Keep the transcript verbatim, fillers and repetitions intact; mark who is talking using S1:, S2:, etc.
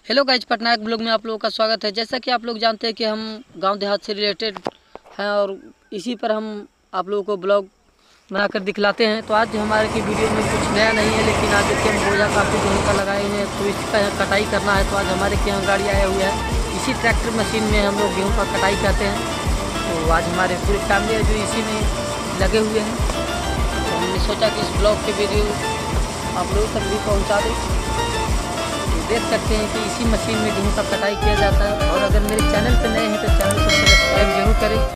S1: Hello guys, Patnaik blog में आप लोगों का स्वागत है। जैसा कि आप लोग जानते हैं कि हम गांव देहात से रिलेटेड हैं और इसी पर हम आप लोगों को ब्लॉग बनाकर दिखलाते हैं। तो आज हमारे की वीडियो में कुछ नया नहीं है, लेकिन आज देखिए हम बोझा काफ़ी गेहूँ का लगाए हुए हैं, तो इसका कटाई करना है। तो आज हमारे के यहाँ गाड़ी आया हुआ है, इसी ट्रैक्टर मशीन में हम लोग गेहूँ का कटाई करते हैं। तो आज हमारे पूरी फैमिली है जो इसी में लगे हुए हैं। तो हमने सोचा कि इस ब्लॉग के वीडियो आप लोगों तक भी पहुँचा दें। देख सकते हैं कि इसी मशीन में गेहूं का कटाई किया जाता है। और अगर मेरे चैनल पर नए हैं तो चैनल को सब्सक्राइब जरूर करें।